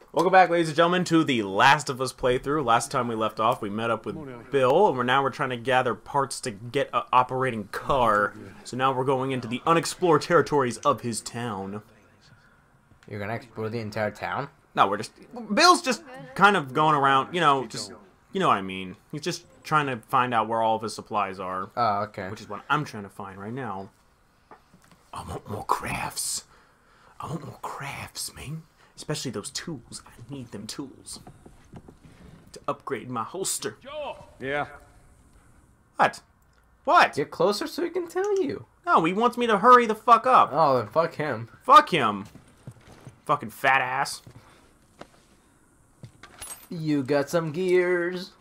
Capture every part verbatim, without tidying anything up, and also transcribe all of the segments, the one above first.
Welcome back, ladies and gentlemen, to the Last of Us playthrough. Last time we left off, we met up with Bill, and we're now we're trying to gather parts to get an operating car. So now we're going into the unexplored territories of his town. You're gonna explore the entire town? No, we're just... Bill's just kind of going around, you know, just... You know what I mean. He's just trying to find out where all of his supplies are. Oh, okay. Which is what I'm trying to find right now. I want more crafts. I want more crafts, man. Especially those tools. I need them tools. To upgrade my holster. Joel! Yeah? What? What? Get closer so he can tell you. No, he wants me to hurry the fuck up. Oh, then fuck him. Fuck him. Fucking fat ass. You got some gears.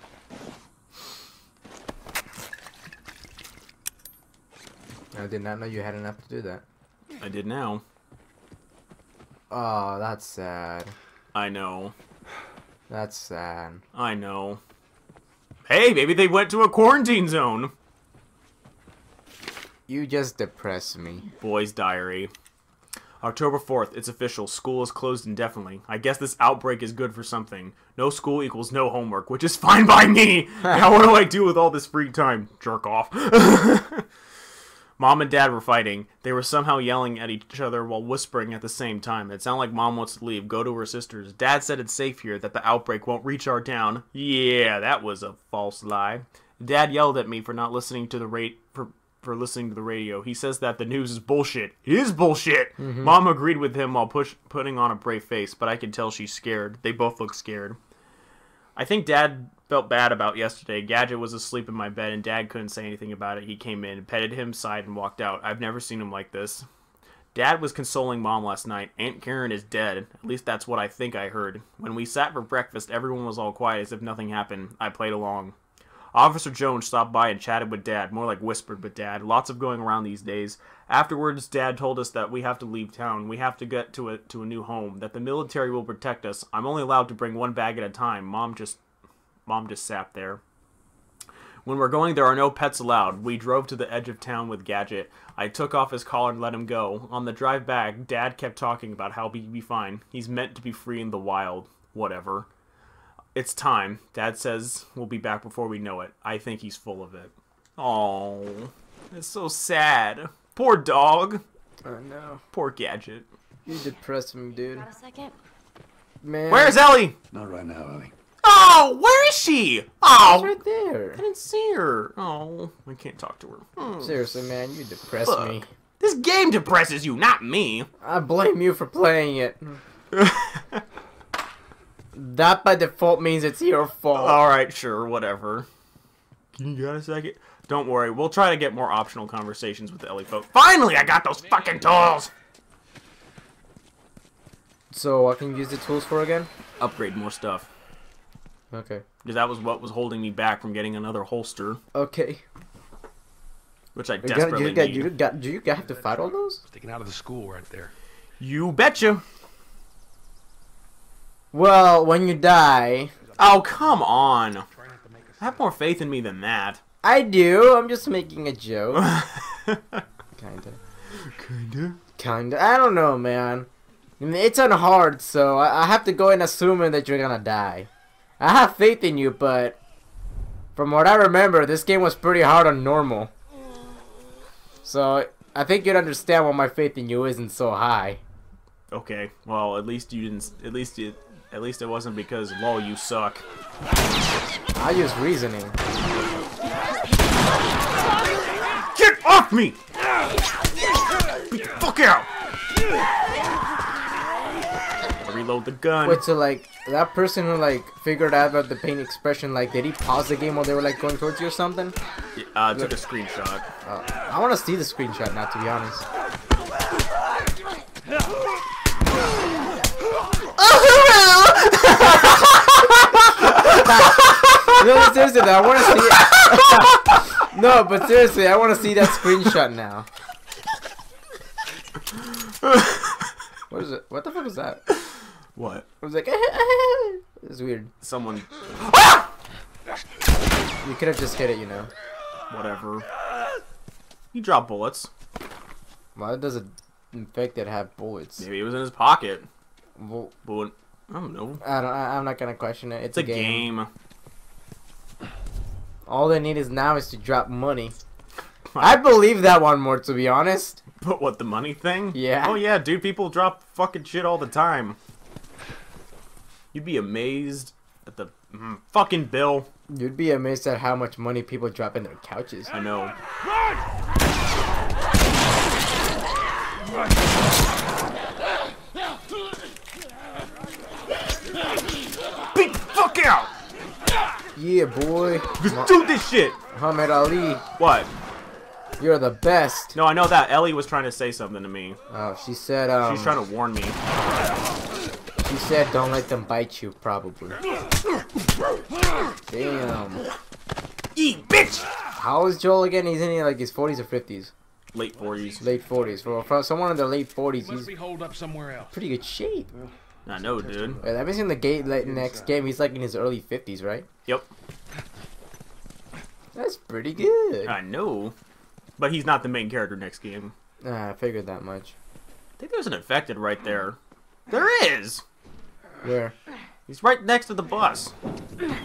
I did not know you had enough to do that. I did now. Oh, that's sad. I know. That's sad. I know. Hey, maybe they went to a quarantine zone. You just depress me. Boy's diary. October fourth, it's official. School is closed indefinitely. I guess this outbreak is good for something. No school equals no homework, which is fine by me. Now what do I do with all this free time? Jerk off. Mom and Dad were fighting. They were somehow yelling at each other while whispering at the same time. It sounded like Mom wants to leave, go to her sister's. Dad said it's safe here, that the outbreak won't reach our town. Yeah, that was a false lie. Dad yelled at me for not listening to the rate for for listening to the radio. He says that the news is bullshit. It is bullshit. Mm-hmm. Mom agreed with him while push putting on a brave face, but I could tell she's scared. They both look scared. I think Dad felt bad about yesterday. Gadget was asleep in my bed, and Dad couldn't say anything about it. He came in, petted him, sighed, and walked out. I've never seen him like this. Dad was consoling Mom last night. Aunt Karen is dead. At least that's what I think I heard. When we sat for breakfast, everyone was all quiet as if nothing happened. I played along. Officer Jones stopped by and chatted with Dad, more like whispered with Dad. Lots of going around these days. Afterwards, Dad told us that we have to leave town. We have to get to a to a new home. That the military will protect us. I'm only allowed to bring one bag at a time. Mom just, Mom just sat there. When we're going, there are no pets allowed. We drove to the edge of town with Gadget. I took off his collar and let him go. On the drive back, Dad kept talking about how he'd be fine. He's meant to be free in the wild. Whatever. It's time. Dad says we'll be back before we know it. I think he's full of it. Oh, it's so sad. Poor dog. I know. Poor Gadget. You depress me, dude. Got a second? Man. Where's Ellie? Not right now, Ellie. Oh, where is she? Oh, she's right there. I didn't see her. Oh, I can't talk to her. Hmm. Seriously, man, you depress Fuck. me. This game depresses you, not me. I blame you for playing it. That by default means it's your fault. Alright, sure, whatever. You got a second? Don't worry, we'll try to get more optional conversations with the Ellie folk. Finally, I got those fucking tools! So, what can you use the tools for again? Upgrade more stuff. Okay. Because that was what was holding me back from getting another holster. Okay. Which I You got, desperately you got, need. you got, do you have to fight all those? Sticking out of the school right there. You betcha! Well, when you die... Oh, come on! Have more faith in me than that. I do. I'm just making a joke. Kinda. Kinda? Kinda. I don't know, man. I mean, it's unhard, so I, I have to go in assuming that you're gonna die. I have faith in you, but... From what I remember, this game was pretty hard on normal. So, I think you'd understand why my faith in you isn't so high. Okay, well, at least you didn't... At least it... At least it wasn't because, lol, you suck. I use reasoning. Get off me! Beat the fuck out! Reload the gun. Wait, so like, that person who like figured out about the pain expression, like, did he pause the game while they were like going towards you or something? Yeah, uh, took a screenshot. Uh, I want to see the screenshot now, to be honest. No, seriously, though, I want to see it. No, but seriously, I want to see that screenshot now. What is it? What the fuck was that? What? I was like, it's weird. Someone. You could have just hit it, you know. Whatever. He dropped bullets. Why does an infected have bullets? Maybe it was in his pocket. Well, But when, I don't know. I don't. I, I'm not gonna question it. It's, It's a game. game. All they need is now is to drop money. I believe that one more, to be honest. But what, the money thing? Yeah. Oh yeah, dude, people drop fucking shit all the time. You'd be amazed at the mm, fucking bill. You'd be amazed at how much money people drop in their couches. I know. Beat the fuck out! Yeah, boy. Let's do this shit! Muhammad Ali, What? you're the best. No, I know that. Ellie was trying to say something to me. Oh, she said. Um, She's trying to warn me. She said, "Don't let them bite you." Probably. Damn. Eat, bitch! How old is Joel again? He's in like his forties or fifties. Late forties. Late forties. For, for someone in the late forties, Must he's be holed up somewhere else. pretty good shape. I know, dude. Wait, that means in the gate like, next game, he's like in his early fifties, right? Yep. That's pretty good. I know. But he's not the main character next game. Ah, I figured that much. I think there's an infected right there. There is! Where? He's right next to the bus. Then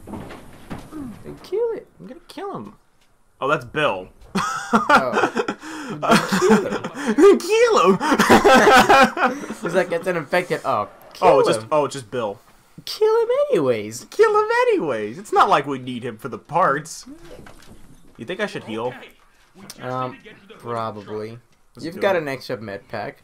kill it. I'm gonna kill him. Oh, that's Bill. Oh. Kill him. Kill him! He's like, it's an infected. Oh, kill oh, him. just oh, just Bill. Kill him anyways. Kill him anyways. It's not like we need him for the parts. You think I should heal? Um, probably. Let's You've do got it. an extra med pack.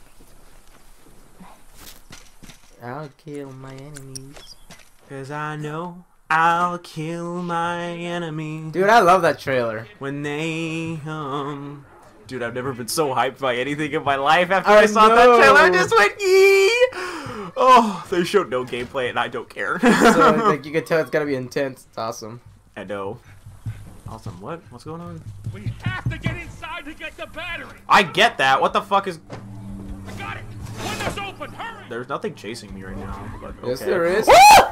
I'll kill my enemies. Cause I know I'll kill my enemy Dude, I love that trailer. when they um. Dude, I've never been so hyped by anything in my life after I I, saw know. that trailer. I just went yee. Oh, they showed no gameplay and I don't care. So like you can tell it's gonna be intense. It's awesome. I know. Awesome. What? What's going on? We have to get inside to get the battery. I get that. What the fuck is? I got it. Window's open. Hurry. There's nothing chasing me right now. But okay. Yes, there is.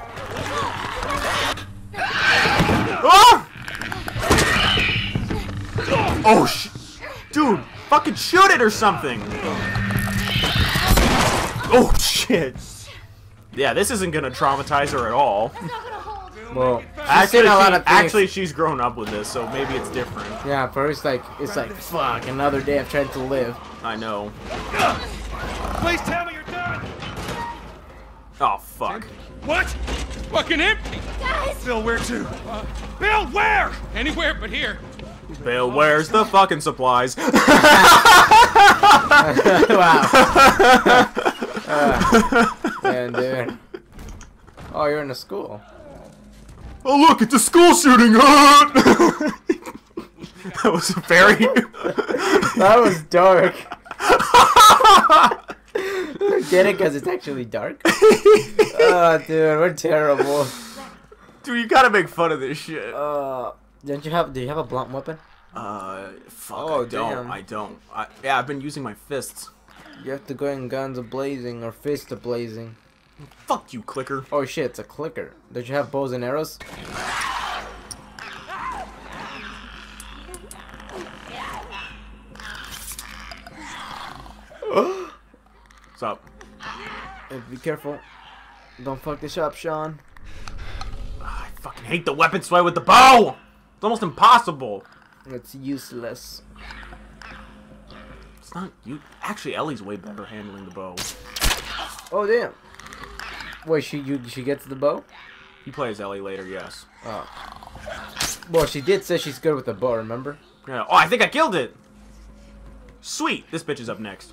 Ah! Oh sh! Dude, fucking shoot it or something! Oh shit! Yeah, this isn't gonna traumatize her at all. Well, she's Actually, seen a lot she- of things. actually, she's grown up with this, so maybe it's different. Yeah, first like it's like fuck another day of trying to live. I know. Please tell me you're done. Oh fuck. What? Fucking empty. Guys! Bill, where to? Uh, Bill, where? Anywhere but here. Bill, where's the fucking supplies? Wow. uh, and dude. Oh, you're in a school. Oh look, it's a school shooting! That was very... That was dark. Get it? Because it's actually dark? Oh, dude, we're terrible. Dude, you gotta make fun of this shit. Uh, don't you have? Do you have a blunt weapon? Uh, fuck, Oh, I don't, damn. I don't. I, yeah, I've been using my fists. You have to go in guns a-blazing or fist a-blazing. Fuck you, clicker. Oh shit, it's a clicker. Don't you have bows and arrows? What's up? Hey, be careful. Don't fuck this up, Sean. I fucking hate the weapon sway with the bow! It's almost impossible. It's useless. It's not you. Actually, Ellie's way better handling the bow. Oh damn. Wait, she you she gets the bow? He plays Ellie later, yes. Oh. Well, she did say she's good with the bow. Remember? Yeah. Oh, I think I killed it. Sweet. This bitch is up next.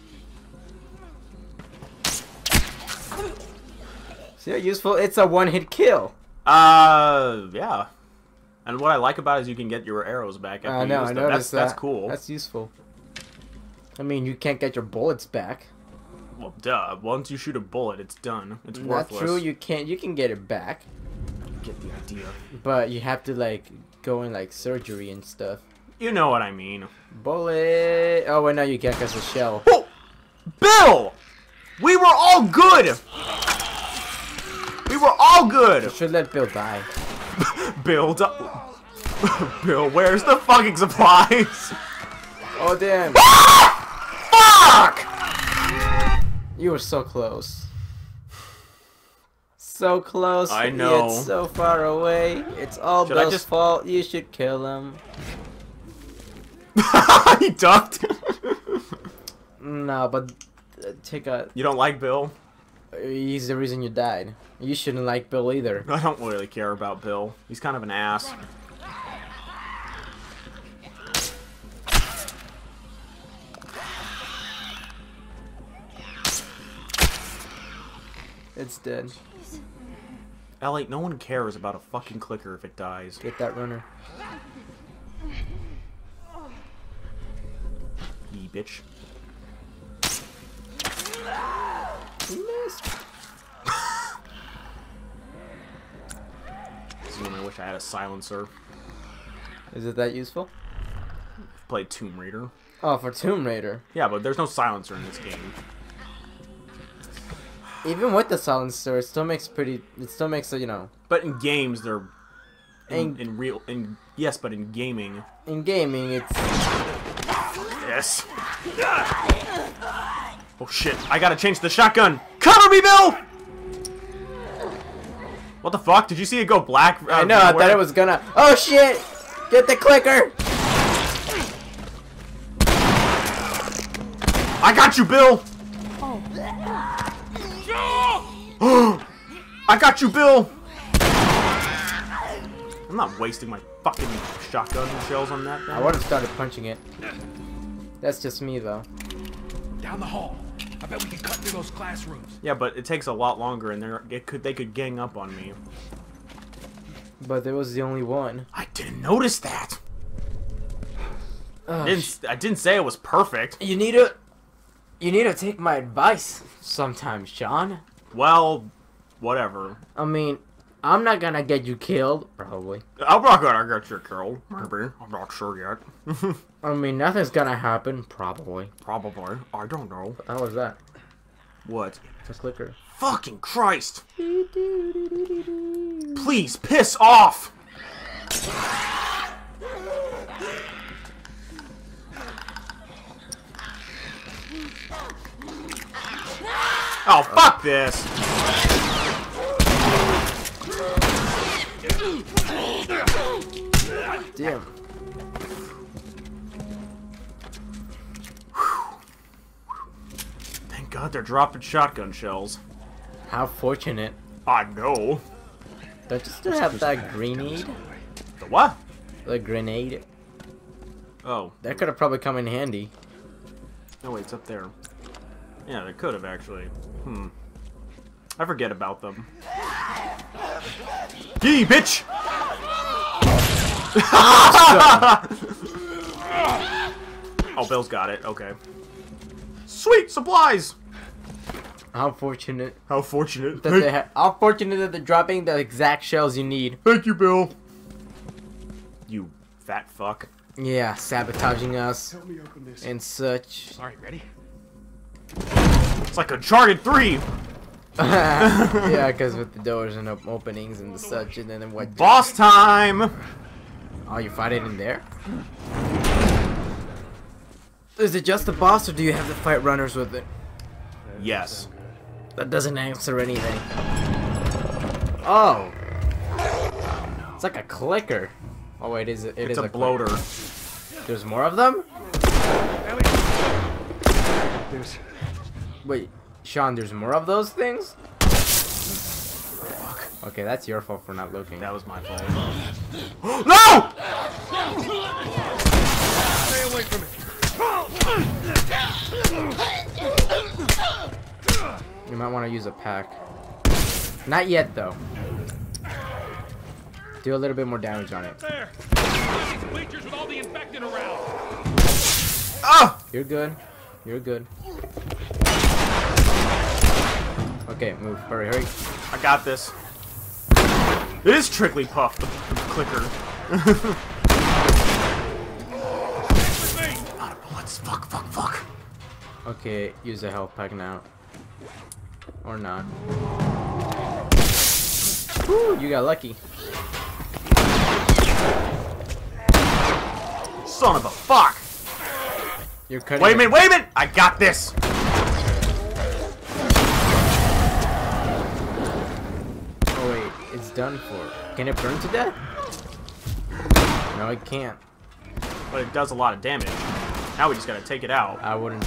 See how useful? It's a one-hit kill. Uh, yeah. And what I like about it is you can get your arrows back after I you know, use I them. noticed That's, that. that's cool. That's useful. I mean, you can't get your bullets back. Well, duh. Once you shoot a bullet, it's done. It's Not worthless. true. You can't. You can get it back, get the idea. but you have to like go in like surgery and stuff. You know what I mean. Bullet. Oh wait, no, you can't cause a shell. Oh! Bill! We were all good! We were all You good! should let Bill die. Bill, du- Bill, where's the fucking supplies? Oh damn! Fuck! You were so close. So close. I know. It's so far away. It's all Should I Bill's just- fault. You should kill him. He ducked. No, but uh, take a. You don't like Bill? He's the reason you died. You shouldn't like Bill either. I don't really care about Bill. He's kind of an ass. It's dead. Ellie, no one cares about a fucking clicker if it dies. Get that runner. Ye bitch. You missed. This is when I wish I had a silencer. Is it that useful? Played Tomb Raider. Oh, for Tomb Raider. Yeah, but there's no silencer in this game. Even with the silencer, it still makes pretty. It still makes a, you know. But in games, they're in, In- in real. In yes, but in gaming, In gaming, it's. yes. Oh shit! I gotta change the shotgun. Cover me, Bill. What the fuck? Did you see it go black? out I of know. I nowhere? thought it was gonna. Oh shit! Get the clicker. I got you, Bill. I got you, Bill. I'm not wasting my fucking shotgun shells on that thing. I would have started punching it. That's just me, though. Down the hall. I bet we can cut through those classrooms. Yeah, but it takes a lot longer, and they're, it could they could gang up on me. But there was the only one. I didn't notice that. Oh, I didn't, I didn't say it was perfect. you need to. You need to take my advice sometimes, Sean. Well, whatever. I mean, I'm not gonna get you killed, probably. I'm not gonna get your killed. Maybe. I'm not sure yet. I mean, nothing's gonna happen, probably. Probably. I don't know. How was that? What? The clicker. Fucking Christ! Please, piss off! Oh, fuck this! Damn. Thank God they're dropping shotgun shells. How fortunate. I know. Don't you still have that grenade? The what? The grenade? Oh. That could have probably come in handy. No, wait, it's up there. Yeah, they could have actually. Hmm. I forget about them. Yee, bitch! Oh, Bill's got it. Okay. Sweet supplies. How fortunate How fortunate. that they ha- How fortunate that they're dropping the exact shells you need. Thank you, Bill. You fat fuck. Yeah, sabotaging us Help me open this. and such. All right, ready? It's like Uncharted three. Yeah, because with the doors and op- openings and such, and then what? Boss time. Oh, you fight it in there? Is it just the boss, or do you have to fight runners with it? Yes. That doesn't answer anything. Oh, it's like a clicker. Oh wait, is it? It It's is a a bloater. clicker. There's more of them. Ellie. There's. Wait, Sean, there's more of those things? Fuck. Okay, that's your fault for not looking. That was my fault. No! Stay away from it. You might want to use a pack. Not yet, though. Do a little bit more damage on it. There. These bleachers with all the infected around. Ah! You're good. You're good. Okay, move. Hurry, hurry. I got this. It is Trigglypuff, the, the clicker. Out of bullets. Fuck, fuck, fuck. Okay, use a health pack now. Or not. Woo, you got lucky. Son of a fuck. You're cutting. Wait a it. minute, wait a minute! I got this! done for? Can it burn to death? No, it can't. But it does a lot of damage. Now we just gotta take it out. I wouldn't.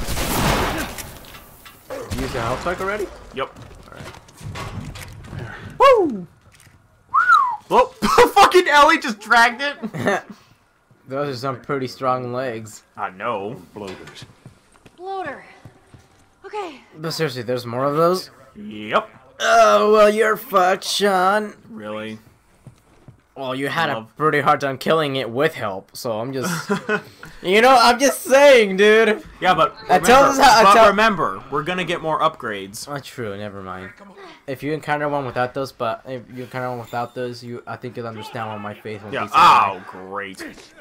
You used the health spike already? Yep. Alright. Woo! Well, fucking Ellie just dragged it. Those are some pretty strong legs. I know. Bloaters. Bloater. Okay. But seriously, there's more of those? Yep. Oh, well, you're fucked, Sean. Really? Well, you had Love. a pretty hard time killing it with help, so I'm just... you know, I'm just saying, dude. Yeah, but That remember, tells us how- but tell- remember, we're gonna get more upgrades. Oh, true, never mind. If you encounter one without those, but if you encounter one without those, you, I think you'll understand why my faith won't Yeah. be so Oh, high. great.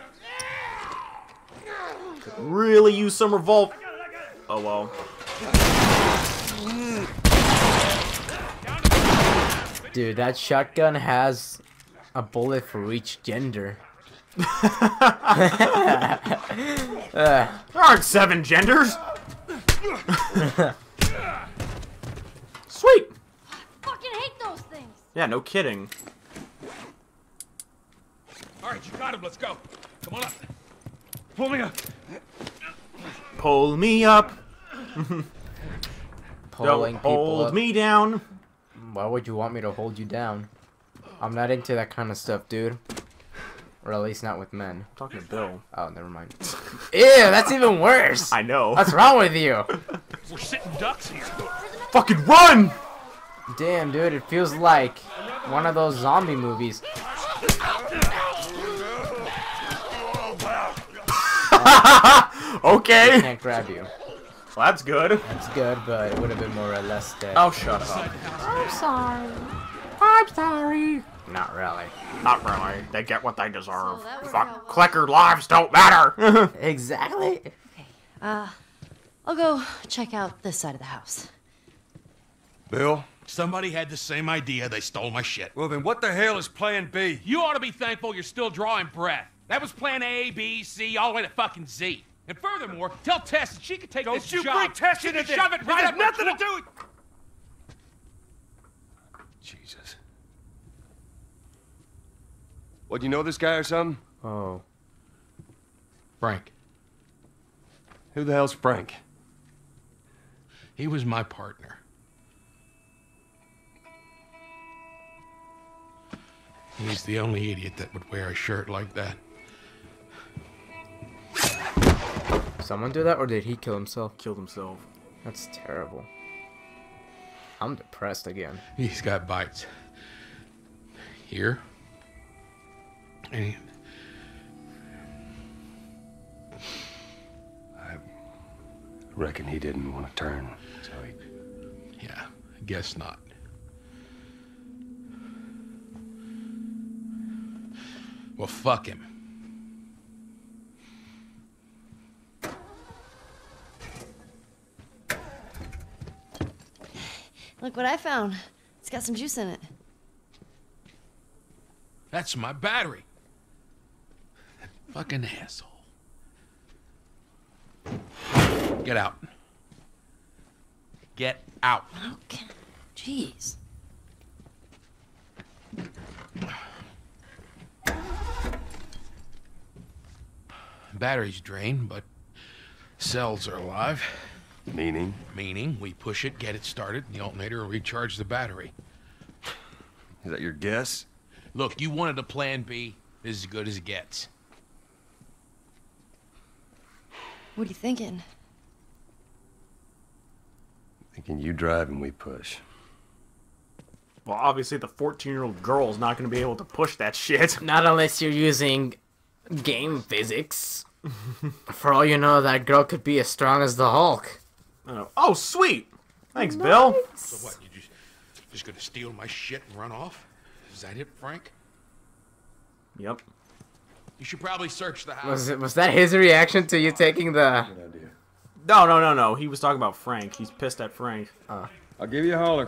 Could really use some revolt. Oh well. Dude, that shotgun has a bullet for each gender. uh, There aren't seven genders. Sweet. Fucking hate those things. Yeah, no kidding. All right, you got him. Let's go. Come on up. Pull me up. Pull me up. pulling Don't people hold up. me down. Why would you want me to hold you down? I'm not into that kind of stuff, dude. Or at least not with men. I'm talking to Bill. Oh, never mind. Ew, that's even worse. I know. What's wrong with you? We're sitting ducks here. Fucking run! Damn, dude, it feels like one of those zombie movies. Okay. Can't grab you. Well, that's good. That's good, but it would have been more or less dead. Oh, shut up. I'm sorry. I'm sorry. Not really. Not really. They get what they deserve. So that worked out Fuck. well. Clicker lives don't matter. Exactly. Uh, I'll go check out this side of the house. Bill? Somebody had the same idea. They stole my shit. Well, then what the hell is plan B? You ought to be thankful you're still drawing breath. That was plan A, B, C, all the way to fucking Z. And furthermore, tell Tess that she could take Don't this you job. bring Tess She into could this. shove it This right has up nothing her to do throat. with... Jesus. What, do you know this guy or something? Oh. Frank. Who the hell's Frank? He was my partner. He's the only idiot that would wear a shirt like that. Someone do that, or did he kill himself? Killed himself. That's terrible. I'm depressed again. He's got bites. Here. And I reckon he didn't want to turn, so he... yeah, I guess not. Well, fuck him. Look what I found. It's got some juice in it. That's my battery. That fucking asshole. Get out. Get out. Okay. Jeez. Battery's drained, but cells are alive. Meaning? Meaning, we push it, get it started, and the alternator will recharge the battery. Is that your guess? Look, you wanted a plan B. This is as good as it gets. What are you thinking? Thinking you drive and we push. Well, obviously the fourteen-year-old girl's not going to be able to push that shit. Not unless you're using game physics. For all you know, that girl could be as strong as the Hulk. Oh, oh sweet. Thanks, Bill. So what, you just, just gonna steal my shit and run off? Is that it, Frank? Yep. You should probably search the house. Was it? Was that his reaction to you taking the? Good idea. No, no, no, no. He was talking about Frank. He's pissed at Frank. I'll give you a holler.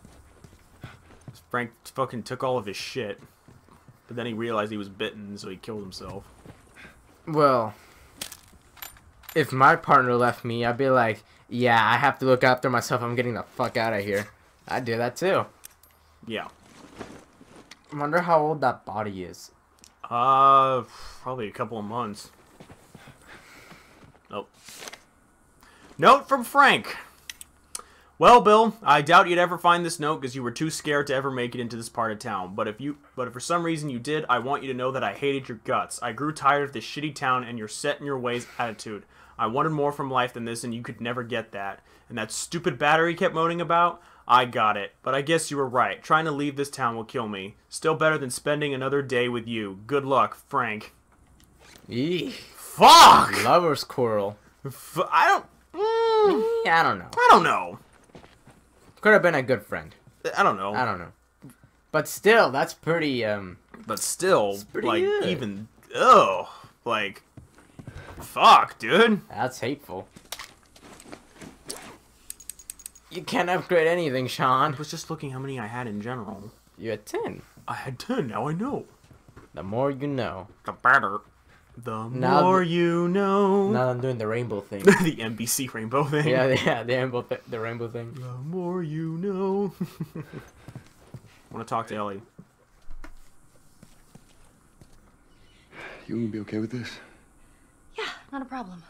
Frank fucking took all of his shit. But then he realized he was bitten, so he killed himself. Well, if my partner left me, I'd be like, yeah, I have to look after myself. I'm getting the fuck out of here. I'd do that too. Yeah. I wonder how old that body is. Uh, probably a couple of months. Nope. Note from Frank. Well, Bill, I doubt you'd ever find this note because you were too scared to ever make it into this part of town. But if you, but if for some reason you did, I want you to know that I hated your guts. I grew tired of this shitty town and your set in your ways attitude. I wanted more from life than this, and you could never get that. And that stupid battery kept moaning about? I got it. But I guess you were right. Trying to leave this town will kill me. Still better than spending another day with you. Good luck, Frank. Eee. Fuck! Lover's quarrel. F I don't... Mm, Yeah, I don't know. I don't know. Could have been a good friend. I don't know. I don't know. But still, that's pretty, um... But still, pretty like, good. even... Ugh. Like... Fuck, dude. That's hateful. You can't upgrade anything, Sean. I was just looking how many I had in general. You had ten. I had ten, now I know. The more you know. The better. The Now more th- you know. Now I'm doing the rainbow thing. The N B C rainbow thing. yeah, the, yeah, the rainbow, th the rainbow thing. The more you know. I want to talk to Ellie. You gonna be okay with this? Yeah, not a problem.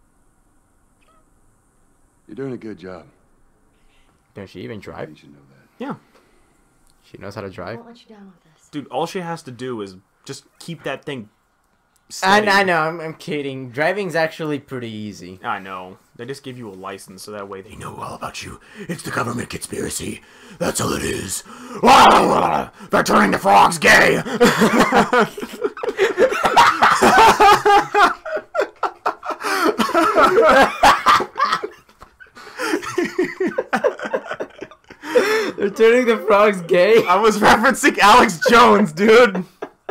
You're doing a good job. Does she even drive? You should know that. Yeah. She knows how to I drive? won't let you down with this. Dude, all she has to do is just keep that thing I, steady. I know, I'm, I'm kidding. Driving's actually pretty easy. I know. They just give you a license so that way they know all about you. It's the government conspiracy. That's all it is. They're turning the frogs gay. They're turning the frogs gay? I was referencing Alex Jones, dude.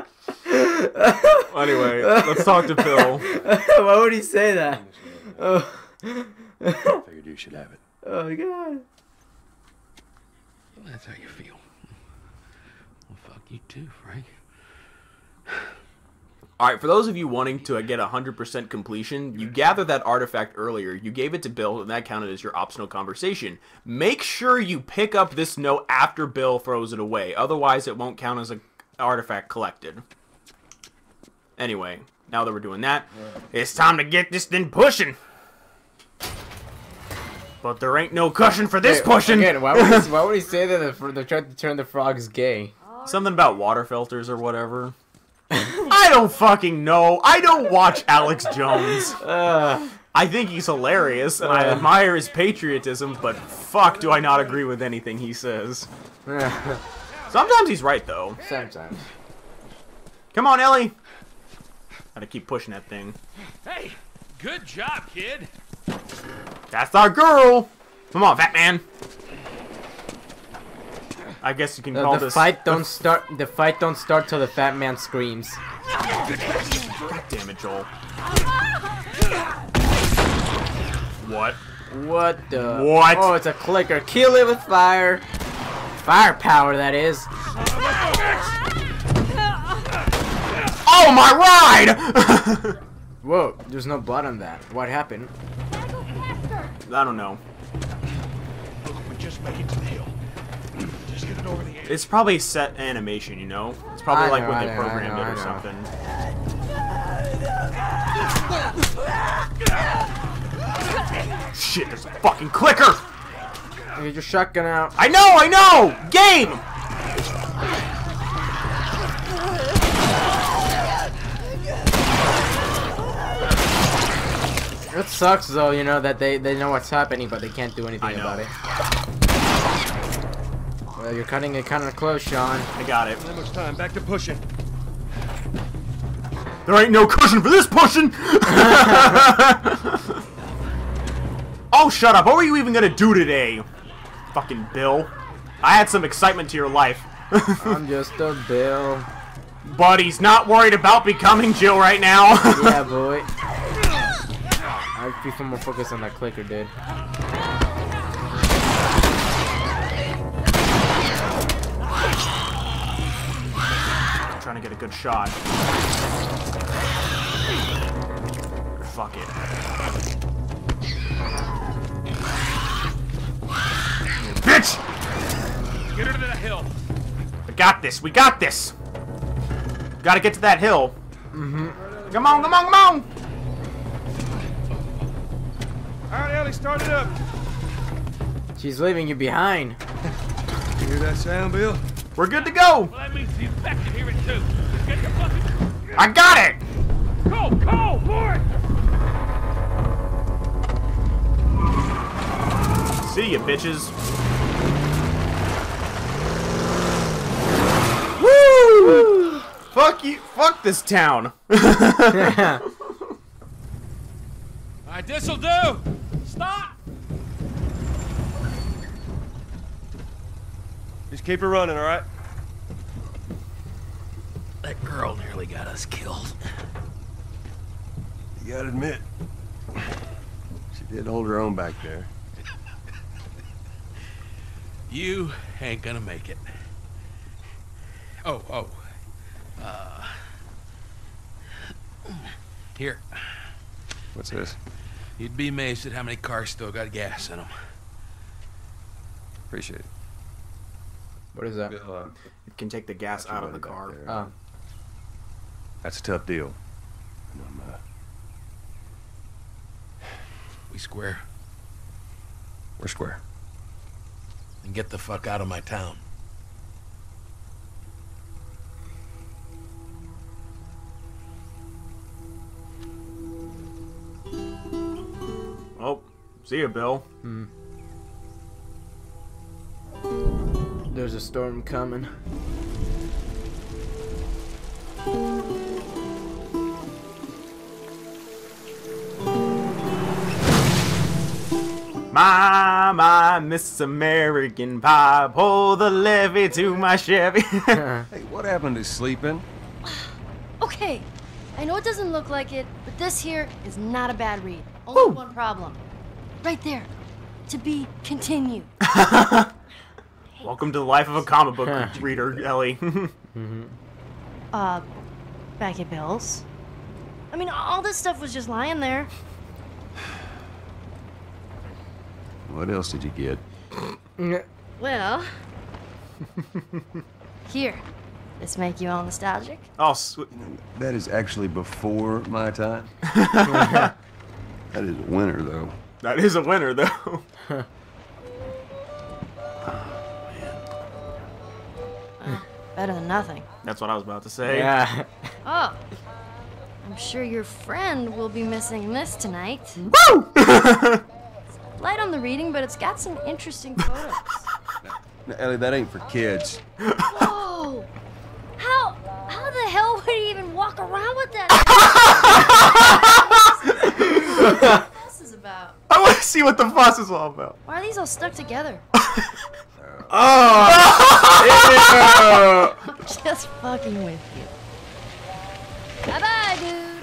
Anyway, let's talk to Bill. Why would he say that? Oh, I figured you should have it. oh God. That's how you feel. Well, fuck you too, Frank. Alright, for those of you wanting to get one hundred percent completion, you gathered that artifact earlier, you gave it to Bill, and that counted as your optional conversation. Make sure you pick up this note after Bill throws it away, otherwise it won't count as an artifact collected. Anyway, now that we're doing that, it's time to get this thing pushing! But there ain't no cushion for this Wait, pushing! Again, why would, he, why would he say that they're, they're trying to turn the frogs gay? Something about water filters or whatever. I don't fucking know. I don't watch Alex Jones. Uh, I think he's hilarious, and I admire his patriotism, but fuck do I not agree with anything he says. Sometimes he's right, though. sometimes. Come on, Ellie. Gotta keep pushing that thing. Hey, good job, kid. That's our girl. Come on, fat man. I guess you can The, call the this... fight don't start. The fight don't start till the fat man screams. God damn it, Joel. What? What the? What? Oh, it's a clicker. Kill it with fire. Firepower, that is. Oh, my ride! Whoa, there's no blood on that. What happened? I don't know. We just make it to the hill. Just get it over the edge. It's probably set animation, you know? It's probably I like know, when I they know, I programmed know, it I or know. something. Shit, there's a fucking clicker! Get your shotgun out. I know, I know! Game! It sucks though, you know, that they, they know what's happening, but they can't do anything I know. about it. Well, you're cutting it kind of close, Sean. I got it. Not much time. Back to pushing. There ain't no cushion for this pushing! Oh, shut up. What were you even gonna do today? Fucking Bill. I had some excitement to your life. I'm just a Bill. But he's not worried about becoming Jill right now. Yeah, boy. I'd be more focused on that clicker, dude. I'm trying to get a good shot. Fuck it. Bitch! Get her to the hill. got this. We got this. Gotta get to that hill. Mm-hmm. Come on, come on, come on. All right, Ellie, start it up. She's leaving you behind. You hear that sound, Bill? We're good to go. Well, that means the infected hear it too. Just get your fucking... I got it. Go, go, boy! See ya, bitches. Woo! Fuck you. Fuck this town. Alright, this'll do! Stop! Just keep her running, all right? That girl nearly got us killed. You gotta admit, she did hold her own back there. You ain't gonna make it. Oh, oh. Uh... Here. What's this? You'd be amazed at how many cars still got gas in them. Appreciate it. What is that? Bill, uh, You can take the gas got your out of the money back car. there. Oh. That's a tough deal. And I'm, uh, We square. we're square. And get the fuck out of my town. Oh, see ya, Bill. Hmm. There's a storm coming. My, my, Miss American Pie, pull the levee to my Chevy. Hey, what happened to sleeping? Okay, I know it doesn't look like it, but this here is not a bad read. Only Woo. one problem. Right there. To be continued. Welcome to the life of a comic book reader, Ellie. Uh, back at Bill's. I mean, all this stuff was just lying there. What else did you get? Well, here. This make you all nostalgic? Oh, sweet. That is actually before my time. That is a winner, though. That is a winner, though. Better than nothing. That's what I was about to say. Yeah. Oh. I'm sure your friend will be missing this tonight. Woo! Light on the reading, but it's got some interesting photos. Now, Ellie, that ain't for kids. Whoa! How how the hell would he even walk around with that? What's this about? I want to see what the fuss is all about. Why are these all stuck together? Oh! I'm just fucking with you. Bye bye, dude.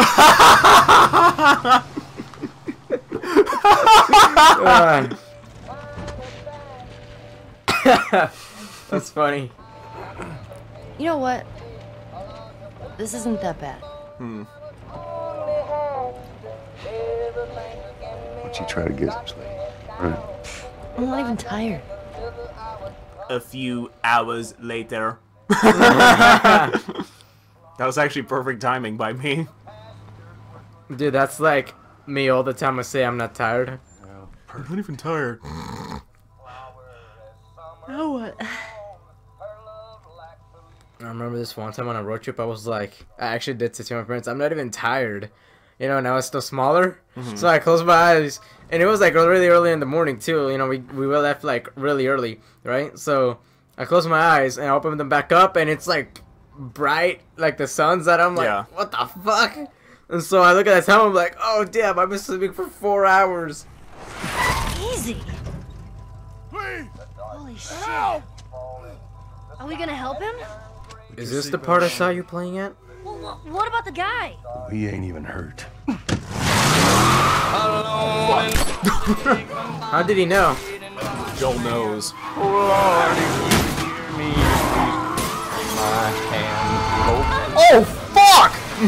Uh. That's funny. You know what? This isn't that bad. Hmm. Why don't you try to get some sleep? Right. I'm not even tired. A few hours later. That was actually perfect timing by me. Dude, that's like me all the time. I say I'm not tired. I'm not even tired. Now what? I remember this one time on a road trip, I was like, I actually did say to my parents, I'm not even tired. You know, and I was still smaller. Mm-hmm. So I closed my eyes, and it was like really early in the morning too. You know, we, we left like really early, right? So I closed my eyes, and I opened them back up, and it's like bright, like the sun's out. I'm like, yeah. What the fuck? And so I look at that time, I'm like, oh damn, I've been sleeping for four hours. Easy. Please! Holy shit. Help! Are we gonna help him? Is this the part I saw you playing at? Well, wh- what about the guy? He ain't even hurt. How did he know? Joel knows. Oh, fuck!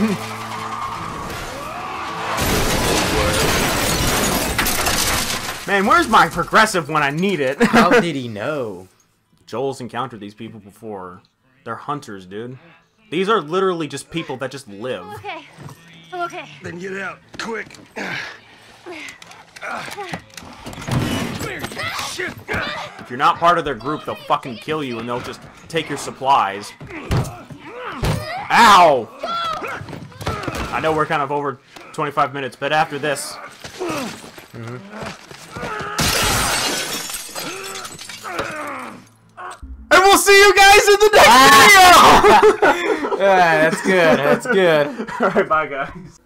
Man, where's my progressive when I need it? How did he know? Joel's encountered these people before. They're hunters, dude. These are literally just people that just live. I'm okay. I'm okay. Then get out, quick. Shit. If you're not part of their group, they'll fucking kill you and they'll just take your supplies. Ow! I know we're kind of over twenty-five minutes, but after this... Mm-hmm. And we'll see you guys in the next video! Yeah, that's good, that's good. Alright, bye guys.